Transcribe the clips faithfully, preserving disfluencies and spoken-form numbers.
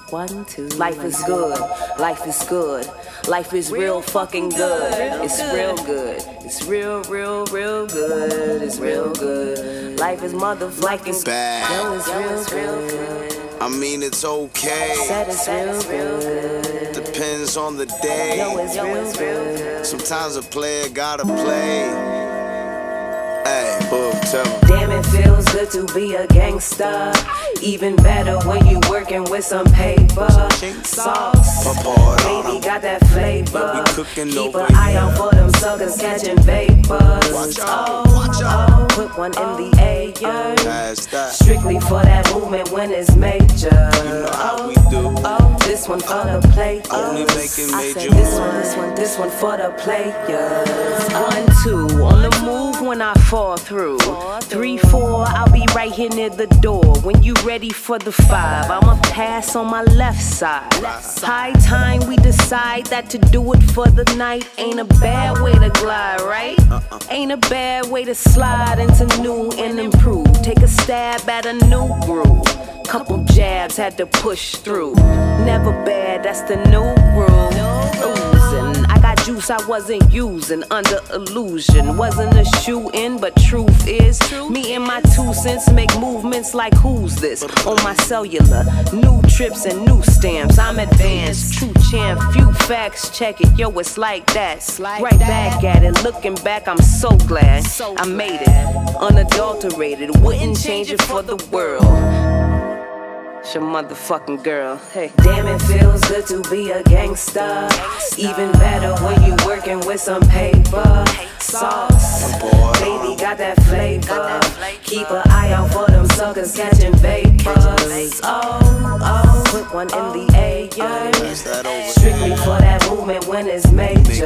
One, two. Life is good. Life is good. Life is real fucking good. It's real good. It's real, real, real good. It's real good. Life is motherfucking bad. Yo, it's real, real good. I mean, it's okay. Said it's real good. Depends on the day. Yo, it's real good. Sometimes a player gotta play. Hey, book, tell me. Damn, it feels good to be a gangster. Even better when you working with some paper. Sauce, baby got that flavor. Keep an eye out for them suckers catching vapors. Oh, oh, put one in the air. Strictly for that movement when it's major. Oh, oh, this one for the players. Only making major. I said this one, this one, this one for the players. One, two, on the move when I fall through. Three, four, I'll be right here near the door. When you ready for the five, I'ma pass on my left side. High time we decide that to do it for the night ain't a bad way to glide, right? Ain't a bad way to slide into new and improve. Take a stab at a new groove. Couple jabs had to push through. Never bad, that's the new rule. Oozing, I got juice I wasn't using under illusion. Wasn't a shoe-in, but truth is, me and my two cents make movements like who's this? On my cellular, new trips and new stamps. I'm advanced, true champ, few facts, check it. Yo, it's like that. Right back at it, looking back, I'm so glad I made it. Unadulterated, wouldn't change it for the world. It's your motherfucking girl. Hey. Damn, it feels good to be a gangster. Even better when you working with some paper. Sauce, baby got that flavor. Keep an eye out for them suckers catching vapors. Oh, oh, put one in the air. Strictly for that movement when it's major.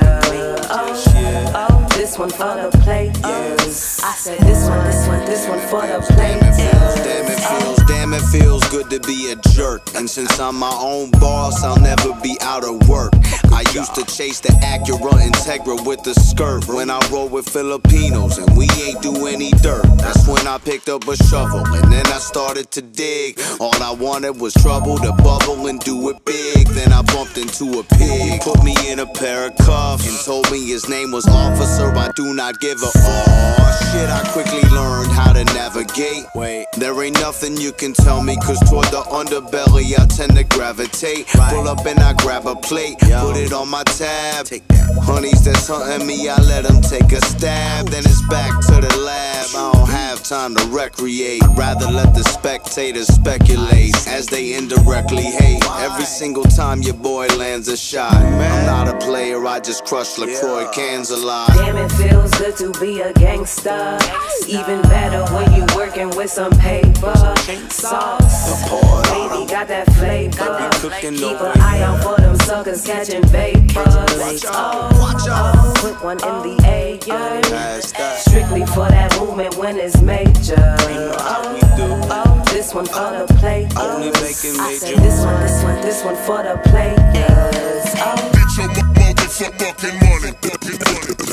Oh, oh, this one for the players. I said this one, this one, this one for the players. Damn, it feels, damn, it feels good to be a jerk. And since I'm my own boss, I'll never be out of work. I used to chase the Acura Integra with the skirt. When I roll with Filipinos and we ain't do any dirt. That's when I picked up a shovel and then I started to dig. All I wanted was trouble to bubble and do it big. Then I bumped into a pig, put me in a pair of cuffs, and told me his name was Officer. I do not give a oh shit. I quickly learned how to navigate. Wait, there ain't nothing you can tell me, cause toward the underbelly I tend to gravitate. Pull up and I grab a plate, put it on my tab. Honeys that's hunting me, I let them take a stab. Then it's back to the lab. I don't have time to recreate. Rather let the spectators speculate as they indirectly hate. Every single time your boy lands a shot. I'm not a player, I just crush LaCroix cans a lot. Damn, it feels good to be a gangster. Even better when you working with some paper. Sauce, baby got that flavor. Keep an eye out for them suckers catching vapors. Oh, oh, put one in the air. Strictly for that movement when it's major. Oh, oh, this one for the players. I said this one, this one, this one for the players. Oh. Get your motherfucking money. Get your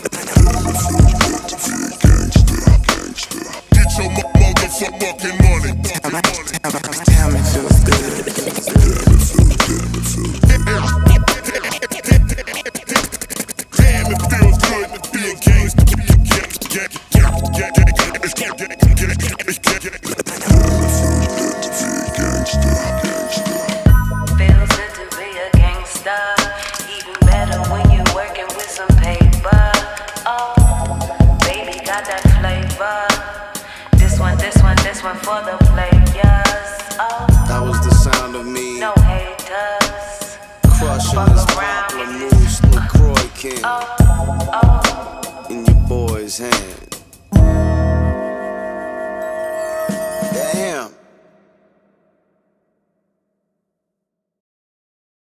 motherfucking money. Damn, it feels good. Damn, it feels good to be a gangster. Feels good to be a gangster. Even better when you working with some paper. Oh, baby got that flavor. This one, this one, this one for the players. Oh.